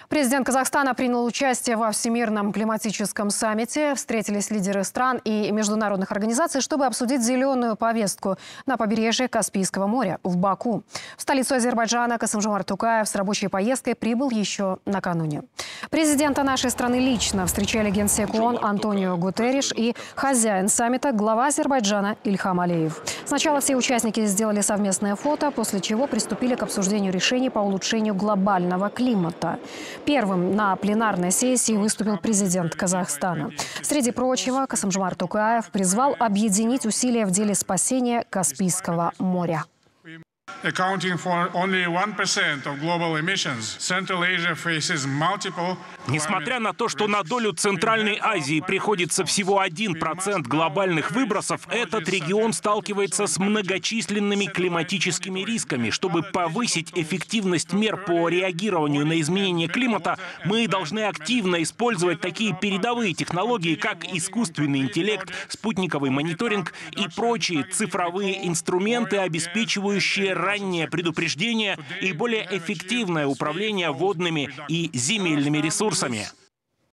Президент Казахстана принял участие во Всемирном климатическом саммите. Встретились лидеры стран и международных организаций, чтобы обсудить зеленую повестку на побережье Каспийского моря в Баку. В столицу Азербайджана Касым-Жомарт Токаев с рабочей поездкой прибыл еще накануне. Президента нашей страны лично встречали генсек ООН Антонио Гутерриш и хозяин саммита глава Азербайджана Ильхам Алиев. Сначала все участники сделали совместное фото, после чего приступили к обсуждению решений по улучшению глобального климата. Первым на пленарной сессии выступил президент Казахстана. Среди прочего, Касым-Жомарт Токаев призвал объединить усилия в деле спасения Каспийского моря. Несмотря на то, что на долю Центральной Азии приходится всего 1% глобальных выбросов, этот регион сталкивается с многочисленными климатическими рисками. Чтобы повысить эффективность мер по реагированию на изменение климата, мы должны активно использовать такие передовые технологии, как искусственный интеллект, спутниковый мониторинг и прочие цифровые инструменты, обеспечивающие раннее предупреждение и более эффективное управление водными и земельными ресурсами.